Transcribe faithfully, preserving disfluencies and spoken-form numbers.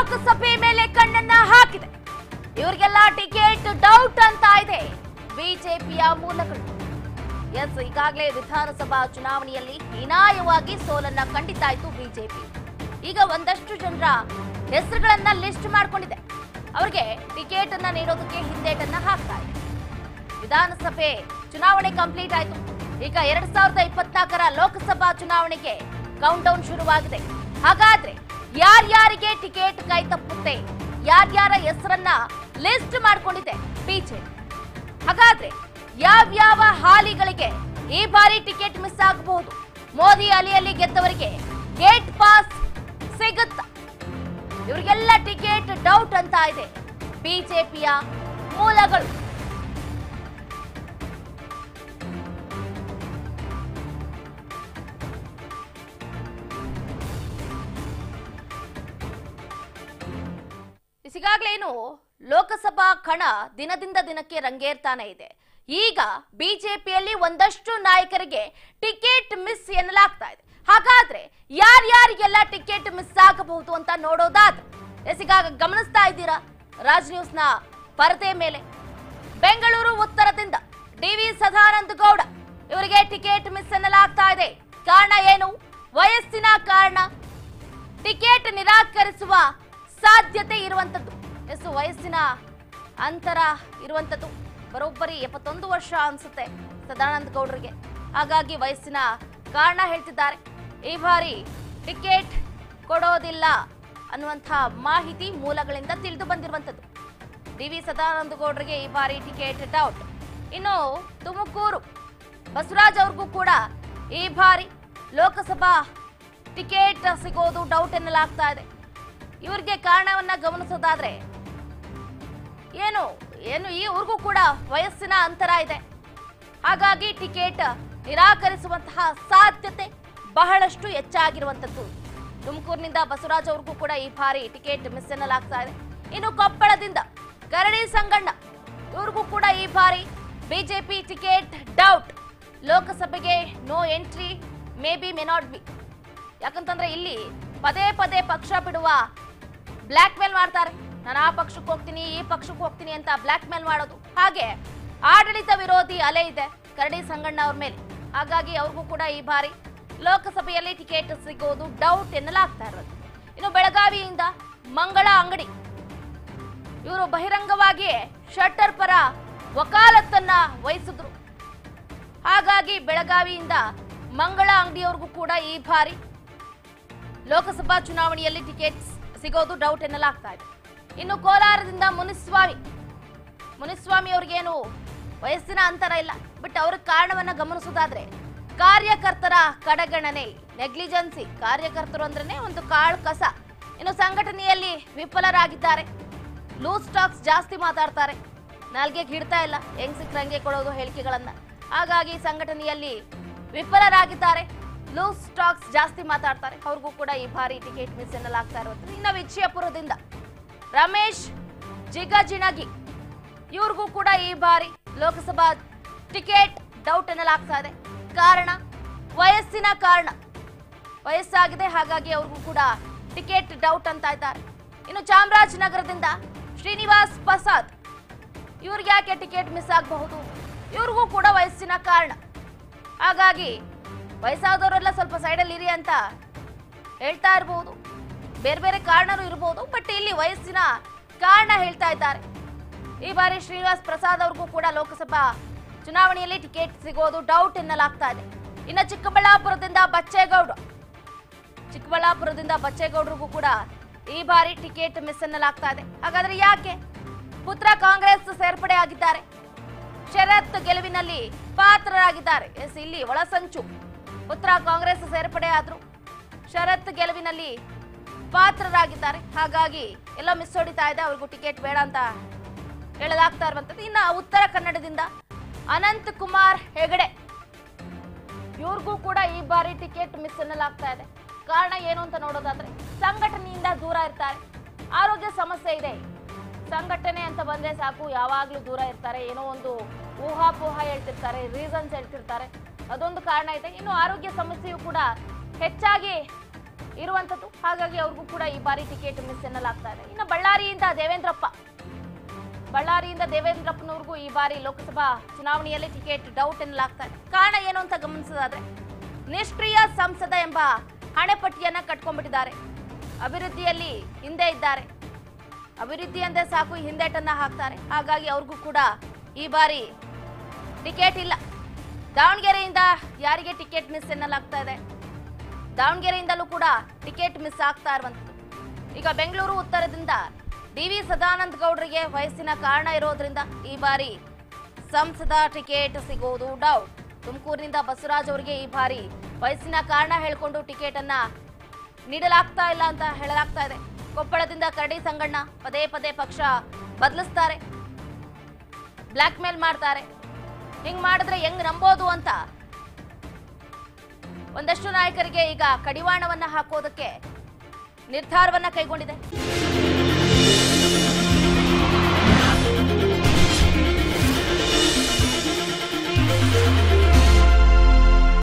ಲೋಕಸಭೆ ಮೇಲೆ ಕಣ್ಣನ್ನ ಹಾಕಿದೆ. ಇವರಿಗೆಲ್ಲ ಟಿಕೆಟ್ ಡೌಟ್ ಅಂತ ಇದೆ ಬಿಜೆಪಿಯ ಮೂಲಗಳು. ಎಸ್, ಈಗಾಗಲೇ ವಿಧಾನಸಭಾ ಚುನಾವಣೆಯಲ್ಲಿ ಹೀನಾಯವಾಗಿ ಸೋಲನ್ನ ಕಂಡಿದ್ದಾಯಿತು ಬಿಜೆಪಿ. ಈಗ ಒಂದಷ್ಟು ಜನರ ಹೆಸರುಗಳನ್ನ ಲಿಸ್ಟ್ ಮಾಡ್ಕೊಂಡಿದೆ. ಅವರಿಗೆ ಟಿಕೆಟ್ ಅನ್ನ ನೀಡೋದಕ್ಕೆ ಹಿಂದೇಟನ್ನ ಹಾಕ್ತಾ ಇದೆ. ವಿಧಾನಸಭೆ ಚುನಾವಣೆ ಕಂಪ್ಲೀಟ್ ಆಯಿತು. ಈಗ ಎರಡ್ ಸಾವಿರದ ಇಪ್ಪತ್ನಾಲ್ಕರ ಲೋಕಸಭಾ ಚುನಾವಣೆಗೆ ಕೌಂಟ್ ಡೌನ್ ಶುರುವಾಗಿದೆ. ಹಾಗಾದ್ರೆ ಯಾರ್ಯಾರಿಗೆ ಟಿಕೆಟ್ ಕೈ ತಪ್ಪುತ್ತೆ, ಯಾರ್ಯಾರ ಹೆಸರನ್ನ ಲಿಸ್ಟ್ ಮಾಡ್ಕೊಂಡಿದೆ ಬಿಜೆಪಿ? ಹಾಗಾದ್ರೆ ಯಾವ್ಯಾವ ಹಾಲಿಗಳಿಗೆ ಈ ಬಾರಿ ಟಿಕೆಟ್ ಮಿಸ್ ಆಗಬಹುದು? ಮೋದಿ ಅಲಿಯಲ್ಲಿ ಗೆದ್ದವರಿಗೆ ಗೇಟ್ ಪಾಸ್ ಸಿಗುತ್ತಾ? ಇವರಿಗೆಲ್ಲ ಟಿಕೆಟ್ ಡೌಟ್ ಅಂತ ಇದೆ ಬಿಜೆಪಿಯ ಮೂಲಗಳು. ಈಗಾಗಲೇನು ಲೋಕಸಭಾ ಕಣ ದಿನದಿಂದ ದಿನಕ್ಕೆ ರಂಗೇರ್ತಾನೆ ಇದೆ. ಈಗ ಬಿಜೆಪಿಯಲ್ಲಿ ಒಂದಷ್ಟು ನಾಯಕರಿಗೆ ಟಿಕೆಟ್ ಮಿಸ್ ಎನ್ನಲಾಗ್ತಾ ಇದೆ. ಹಾಗಾದ್ರೆ ಯಾರ್ಯಾರಿಗೆಲ್ಲ ಟಿಕೆಟ್ ಮಿಸ್ ಆಗಬಹುದು ಅಂತ ನೋಡೋದಾದ್ರೆ, ಈಗ ಗಮನಿಸ್ತಾ ಇದ್ದೀರಾ ರಾಜ್ ನ್ಯೂಸ್ ನ ಪರದೆ ಮೇಲೆ ಬೆಂಗಳೂರು ಉತ್ತರದಿಂದ ಡಿ ವಿ ಸದಾನಂದ ಗೌಡ ಇವರಿಗೆ ಟಿಕೆಟ್ ಮಿಸ್ ಎನ್ನಲಾಗ್ತಾ ಇದೆ. ಕಾರಣ ಏನು? ವಯಸ್ಸಿನ ಕಾರಣ ಟಿಕೆಟ್ ನಿರಾಕರಿಸುವ ಸಾಧ್ಯತೆ ಇರುವಂತದ್ದು. ಎಷ್ಟು ವಯಸ್ಸಿನ ಅಂತರ ಇರುವಂತದ್ದು, ಬರೋಬ್ಬರಿ ಎಪ್ಪತ್ತೊಂದು ವರ್ಷ ಅನ್ಸುತ್ತೆ ಸದಾನಂದ ಗೌಡರಿಗೆ. ಹಾಗಾಗಿ ವಯಸ್ಸಿನ ಕಾರಣ ಹೇಳ್ತಿದ್ದಾರೆ. ಈ ಬಾರಿ ಟಿಕೆಟ್ ಕೊಡೋದಿಲ್ಲ ಅನ್ನುವಂಥ ಮಾಹಿತಿ ಮೂಲಗಳಿಂದ ತಿಳಿದು ಬಂದಿರುವಂತದ್ದು. ಡಿ ವಿ ಸದಾನಂದ ಗೌಡರಿಗೆ ಈ ಬಾರಿ ಟಿಕೆಟ್ ಡೌಟ್. ಇನ್ನು ತುಮಕೂರು ಬಸವರಾಜ್ ಅವ್ರಿಗೂ ಕೂಡ ಈ ಬಾರಿ ಲೋಕಸಭಾ ಟಿಕೆಟ್ ಸಿಗೋದು ಡೌಟ್ ಎನ್ನಲಾಗ್ತಾ ಇದೆ. ಇವರಿಗೆ ಕಾರಣವನ್ನ ಗಮನಿಸೋದಾದ್ರೆ ಏನು ಏನು ಈ ಊರಿಗೂ ಕೂಡ ವಯಸ್ಸಿನ ಅಂತರ ಇದೆ. ಹಾಗಾಗಿ ಟಿಕೆಟ್ ನಿರಾಕರಿಸುವಂತಹ ಸಾಧ್ಯತೆ ಬಹಳಷ್ಟು ಹೆಚ್ಚಾಗಿರುವಂತದ್ದು. ತುಮಕೂರಿನಿಂದ ಬಸವರಾಜ್ ಅವ್ರಿಗೂ ಕೂಡ ಈ ಬಾರಿ ಟಿಕೆಟ್ ಮಿಸ್ ಎನ್ನಲಾಗ್ತಾ ಇದೆ. ಇನ್ನು ಕೊಪ್ಪಳದಿಂದ ಕರಡಿ ಸಂಗಣ್ಣ ಇವ್ರಿಗೂ ಕೂಡ ಈ ಬಾರಿ ಬಿಜೆಪಿ ಟಿಕೆಟ್ ಡೌಟ್. ಲೋಕಸಭೆಗೆ no entry, may be may not be. ಯಾಕಂತಂದ್ರೆ ಇಲ್ಲಿ ಪದೇ ಪದೇ ಪಕ್ಷ ಬಿಡುವ ಬ್ಲಾಕ್ ಮೇಲ್ ಮಾಡ್ತಾರೆ. ನಾನು ಆ ಪಕ್ಷಕ್ಕೆ ಹೋಗ್ತೀನಿ, ಈ ಪಕ್ಷಕ್ಕೆ ಹೋಗ್ತೀನಿ ಅಂತ ಬ್ಲಾಕ್ ಮೇಲ್ ಮಾಡೋದು. ಹಾಗೆ ಆಡಳಿತ ವಿರೋಧಿ ಅಲೆ ಇದೆ ಕರಡಿ ಸಂಗಣ್ಣ ಅವ್ರ ಮೇಲೆ. ಹಾಗಾಗಿ ಅವ್ರಿಗೂ ಕೂಡ ಈ ಬಾರಿ ಲೋಕಸಭೆಯಲ್ಲಿ ಟಿಕೆಟ್ ಸಿಗೋದು ಡೌಟ್ ಎನ್ನಲಾಗ್ತಾ ಇರೋದು. ಇನ್ನು ಬೆಳಗಾವಿಯಿಂದ ಮಂಗಳ ಅಂಗಡಿ ಇವರು ಬಹಿರಂಗವಾಗಿಯೇ ಶೆಟ್ಟರ್ ಪರ ವಕಾಲತ್ತನ್ನ ವಹಿಸಿದ್ರು. ಹಾಗಾಗಿ ಬೆಳಗಾವಿಯಿಂದ ಮಂಗಳ ಅಂಗಡಿಯವ್ರಿಗೂ ಕೂಡ ಈ ಬಾರಿ ಲೋಕಸಭಾ ಚುನಾವಣೆಯಲ್ಲಿ ಟಿಕೆಟ್ ಸಿಗೋದು ಡೌಟ್ ಎನ್ನಲಾಗ್ತಾ ಇದೆ. ಇನ್ನು ಕೋಲಾರದಿಂದ ಮುನಿಸ್ವಾಮಿ ಮುನಿಸ್ವಾಮಿ ಅವ್ರಿಗೇನು ವಯಸ್ಸಿನ ಅಂತರ ಇಲ್ಲ, ಬಟ್ ಅವ್ರ ಕಾರಣವನ್ನ ಗಮನಿಸೋದಾದ್ರೆ ಕಾರ್ಯಕರ್ತರ ಕಡೆಗಣನೆ, ನೆಗ್ಲಿಜೆನ್ಸಿ. ಕಾರ್ಯಕರ್ತರು ಅಂದ್ರೆ ಒಂದು ಕಾಳು ಕಸ. ಇನ್ನು ಸಂಘಟನೆಯಲ್ಲಿ ವಿಫಲರಾಗಿದ್ದಾರೆ, ಲೂಸ್ ಟಾಕ್ಸ್ ಜಾಸ್ತಿ ಮಾತಾಡ್ತಾರೆ, ನಾಲ್ಗೆಗೆ ಹಿಡ್ತಾ ಇಲ್ಲ, ಹೆಂಗ್ ಸಿಕ್ಕಂಗೆ ಕೊಡೋದು ಹೇಳಿಕೆಗಳನ್ನ. ಹಾಗಾಗಿ ಸಂಘಟನೆಯಲ್ಲಿ ವಿಫಲರಾಗಿದ್ದಾರೆ, ಲೂಸ್ ಟಾಕ್ಸ್ ಜಾಸ್ತಿ ಮಾತಾಡ್ತಾರೆ. ಅವ್ರಿಗೂ ಕೂಡ ಈ ಬಾರಿ ಟಿಕೆಟ್ ಮಿಸ್ ಎನ್ನಲಾಗ್ತಾ ಇರುವಂತದ್ದು. ಇನ್ನು ವಿಜಯಪುರದಿಂದ ರಮೇಶ್ ಜಿಗಜಿಣಗಿ ಇವ್ರಿಗೂ ಕೂಡ ಈ ಬಾರಿ ಲೋಕಸಭಾ ಟಿಕೆಟ್ ಡೌಟ್ ಎನ್ನಲಾಗ್ತಾ ಇದೆ. ಕಾರಣ ವಯಸ್ಸಿನ ಕಾರಣ, ವಯಸ್ಸಾಗಿದೆ, ಹಾಗಾಗಿ ಅವ್ರಿಗೂ ಕೂಡ ಟಿಕೆಟ್ ಡೌಟ್ ಅಂತ ಇದ್ದಾರೆ. ಇನ್ನು ಚಾಮರಾಜನಗರದಿಂದ ಶ್ರೀನಿವಾಸ್ ಪ್ರಸಾದ್ ಇವ್ರಿಗೆ ಯಾಕೆ ಟಿಕೆಟ್ ಮಿಸ್ ಆಗಬಹುದು? ಇವ್ರಿಗೂ ಕೂಡ ವಯಸ್ಸಿನ ಕಾರಣ. ಹಾಗಾಗಿ ವಯಸ್ಸಾದವರೆಲ್ಲ ಸ್ವಲ್ಪ ಸೈಡಲ್ಲಿ ಇರಿ ಅಂತ ಹೇಳ್ತಾ ಇರಬಹುದು, ಬೇರೆ ಬೇರೆ ಕಾರಣನೂ ಇರಬಹುದು, ಬಟ್ ಇಲ್ಲಿ ವಯಸ್ಸಿನ ಕಾರಣ ಹೇಳ್ತಾ ಇದ್ದಾರೆ. ಈ ಬಾರಿ ಶ್ರೀನಿವಾಸ್ ಪ್ರಸಾದ್ ಅವ್ರಿಗೂ ಕೂಡ ಲೋಕಸಭಾ ಚುನಾವಣೆಯಲ್ಲಿ ಟಿಕೆಟ್ ಸಿಗೋದು ಡೌಟ್ ಎನ್ನಲಾಗ್ತಾ ಇದೆ. ಇನ್ನು ಚಿಕ್ಕಬಳ್ಳಾಪುರದಿಂದ ಬಚ್ಚೇಗೌಡ ಚಿಕ್ಕಬಳ್ಳಾಪುರದಿಂದ ಬಚ್ಚೇಗೌಡರಿಗೂ ಕೂಡ ಈ ಬಾರಿ ಟಿಕೆಟ್ ಮಿಸ್ ಎನ್ನಲಾಗ್ತಾ ಇದೆ. ಹಾಗಾದ್ರೆ ಯಾಕೆ? ಪುತ್ರ ಕಾಂಗ್ರೆಸ್ ಸೇರ್ಪಡೆ ಆಗಿದ್ದಾರೆ, ಶರತ್ ಗೆಲುವಿನಲ್ಲಿ ಪಾತ್ರರಾಗಿದ್ದಾರೆ. ಎಸ್, ಇಲ್ಲಿ ಒಳಸಂಚು. ಪುತ್ರ ಕಾಂಗ್ರೆಸ್ ಸೇರ್ಪಡೆ ಆದ್ರು, ಶರತ್ ಗೆಲುವಿನಲ್ಲಿ ಪಾತ್ರರಾಗಿದ್ದಾರೆ. ಹಾಗಾಗಿ ಎಲ್ಲ ಮಿಸ್ ಹೊಡಿತಾ ಇದೆ, ಅವ್ರಿಗೂ ಟಿಕೆಟ್ ಬೇಡ ಅಂತ ಹೇಳಲಾಗ್ತಾ ಇರುವಂತದ್ದು. ಇನ್ನು ಉತ್ತರ ಕನ್ನಡದಿಂದ ಅನಂತ್ ಕುಮಾರ್ ಹೆಗಡೆ ಇವ್ರಿಗೂ ಕೂಡ ಈ ಬಾರಿ ಟಿಕೆಟ್ ಮಿಸ್ ಎನ್ನಲಾಗ್ತಾ ಇದೆ. ಕಾರಣ ಏನು ಅಂತ ನೋಡೋದಾದ್ರೆ ಸಂಘಟನೆಯಿಂದ ದೂರ ಇರ್ತಾರೆ, ಆರೋಗ್ಯ ಸಮಸ್ಯೆ ಇದೆ. ಸಂಘಟನೆ ಅಂತ ಬಂದ್ರೆ ಸಾಕು ಯಾವಾಗ್ಲೂ ದೂರ ಇರ್ತಾರೆ, ಏನೋ ಒಂದು ಊಹಾಪೋಹ ಹೇಳ್ತಿರ್ತಾರೆ, ರೀಸನ್ಸ್ ಹೇಳ್ತಿರ್ತಾರೆ, ಅದೊಂದು ಕಾರಣ ಇದೆ. ಇನ್ನು ಆರೋಗ್ಯ ಸಮಸ್ಯೆಯು ಕೂಡ ಹೆಚ್ಚಾಗಿ ಇರುವಂತದ್ದು. ಹಾಗಾಗಿ ಅವ್ರಿಗೂ ಕೂಡ ಈ ಬಾರಿ ಟಿಕೆಟ್ ಮಿಸ್ ಎನ್ನಲಾಗ್ತಾ ಇದೆ. ಇನ್ನು ಬಳ್ಳಾರಿಯಿಂದ ದೇವೇಂದ್ರಪ್ಪ ಬಳ್ಳಾರಿಯಿಂದ ದೇವೇಂದ್ರಪ್ಪನವ್ರಿಗೂ ಈ ಬಾರಿ ಲೋಕಸಭಾ ಚುನಾವಣೆಯಲ್ಲಿ ಟಿಕೆಟ್ ಡೌಟ್ ಎನ್ನಲಾಗ್ತಾ ಇದೆ. ಕಾರಣ ಏನು ಅಂತ ಗಮನಿಸೋದಾದ್ರೆ ನಿಷ್ಕ್ರಿಯ ಸಂಸದ ಎಂಬ ಹಣೆಪಟ್ಟಿಯನ್ನ ಕಟ್ಕೊಂಡ್ಬಿಟ್ಟಿದ್ದಾರೆ. ಅಭಿವೃದ್ಧಿಯಲ್ಲಿ ಹಿಂದೆ ಇದ್ದಾರೆ, ಅಭಿವೃದ್ಧಿ ಅಂದ್ರೆ ಸಾಕು ಹಿಂದೇಟನ್ನ ಹಾಕ್ತಾರೆ. ಹಾಗಾಗಿ ಅವ್ರಿಗೂ ಕೂಡ ಈ ಬಾರಿ ಟಿಕೆಟ್ ಇಲ್ಲ. ದಾವಣಗೆರೆಯಿಂದ ಯಾರಿಗೆ ಟಿಕೆಟ್ ಮಿಸ್ ಎನ್ನಲಾಗ್ತಾ ಇದೆ? ದಾವಣಗೆರೆಯಿಂದಲೂ ಕೂಡ ಟಿಕೆಟ್ ಮಿಸ್ ಆಗ್ತಾ ಇರುವಂತದ್ದು. ಈಗ ಬೆಂಗಳೂರು ಉತ್ತರದಿಂದ ಡಿ ವಿ ಸದಾನಂದ ಗೌಡರಿಗೆ ವಯಸ್ಸಿನ ಕಾರಣ ಇರೋದ್ರಿಂದ ಈ ಬಾರಿ ಸಂಸದ ಟಿಕೆಟ್ ಸಿಗೋದು ಡೌಟ್. ತುಮಕೂರಿನಿಂದ ಬಸವರಾಜ್ ಅವರಿಗೆ ಈ ಬಾರಿ ವಯಸ್ಸಿನ ಕಾರಣ ಹೇಳಿಕೊಂಡು ಟಿಕೆಟ್ ಅನ್ನ ನೀಡಲಾಗ್ತಾ ಇಲ್ಲ ಅಂತ ಹೇಳಲಾಗ್ತಾ ಇದೆ. ಕೊಪ್ಪಳದಿಂದ ಕರಡಿ ಸಂಗಣ್ಣ ಪದೇ ಪದೇ ಪಕ್ಷ ಬದಲಿಸ್ತಾರೆ, ಬ್ಲಾಕ್ ಮೇಲ್ ಮಾಡ್ತಾರೆ. ಹಿಂಗ್ ಮಾಡಿದ್ರೆ ಹೆಂಗ್ ನಂಬೋದು ಅಂತ ಒಂದಷ್ಟು ನಾಯಕರಿಗೆ ಈಗ ಕಡಿವಾಣವನ್ನ ಹಾಕೋದಕ್ಕೆ ನಿರ್ಧಾರವನ್ನ ಕೈಗೊಂಡಿದೆ.